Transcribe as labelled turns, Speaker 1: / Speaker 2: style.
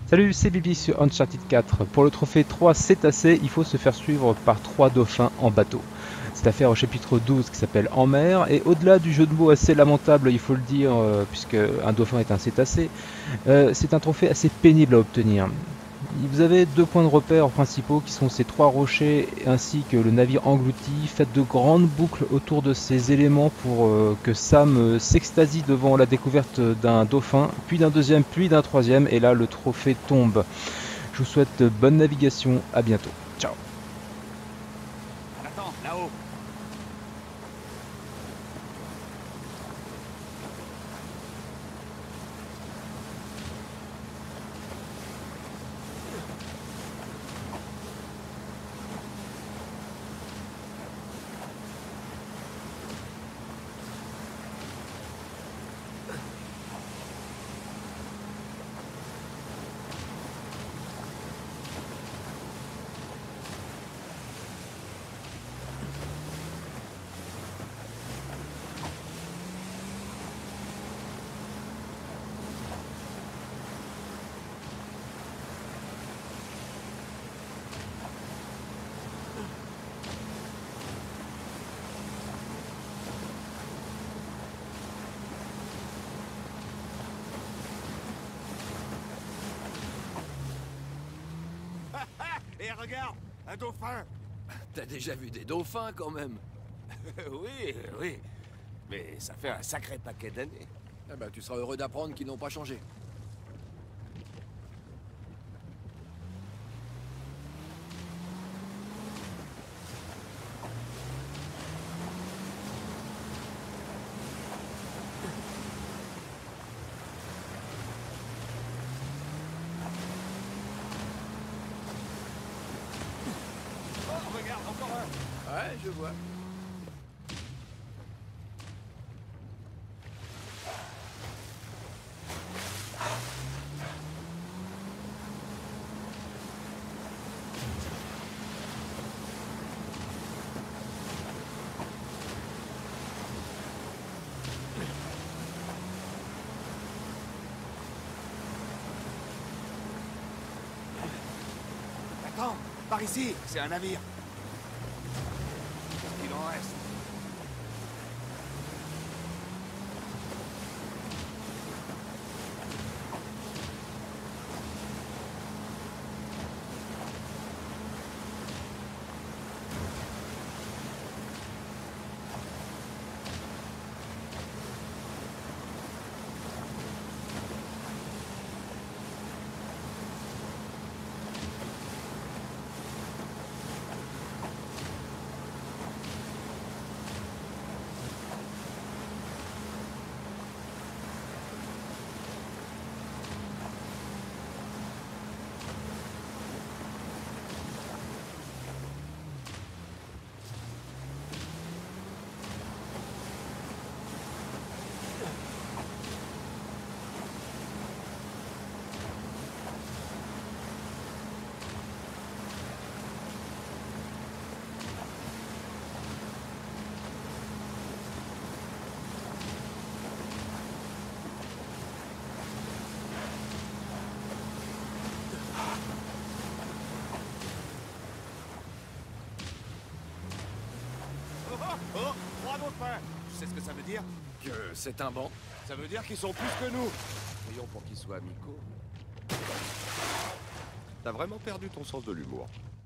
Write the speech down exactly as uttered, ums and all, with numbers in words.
Speaker 1: Salut, c'est Bibi sur Uncharted quatre. Pour le trophée trois cétacés, il faut se faire suivre par trois dauphins en bateau. C'est affaire au chapitre douze qui s'appelle En mer, et au-delà du jeu de mots assez lamentable, il faut le dire, euh, puisque un dauphin est un cétacé, euh, c'est un trophée assez pénible à obtenir. Vous avez deux points de repère principaux qui sont ces trois rochers ainsi que le navire englouti. Faites de grandes boucles autour de ces éléments pour euh, que Sam euh, s'extasie devant la découverte d'un dauphin, puis d'un deuxième, puis d'un troisième, et là le trophée tombe. Je vous souhaite bonne navigation, à bientôt. Ciao.
Speaker 2: Attends, là-haut. Et regarde, un dauphin.
Speaker 3: T'as déjà vu des dauphins quand même?
Speaker 2: Oui, oui. Mais ça fait un sacré paquet d'années.
Speaker 3: Eh ben, tu seras heureux d'apprendre qu'ils n'ont pas changé.
Speaker 2: Oh, regarde, encore un.
Speaker 3: Ouais, je vois.
Speaker 2: Attends, par ici, c'est un navire. Il en reste. Oh, oh, oh, trois dauphins. Tu sais ce que ça veut dire?
Speaker 3: Que c'est un banc.
Speaker 2: Ça veut dire qu'ils sont plus que nous. Prions pour qu'ils soient amicaux.
Speaker 4: T'as vraiment perdu ton sens de l'humour.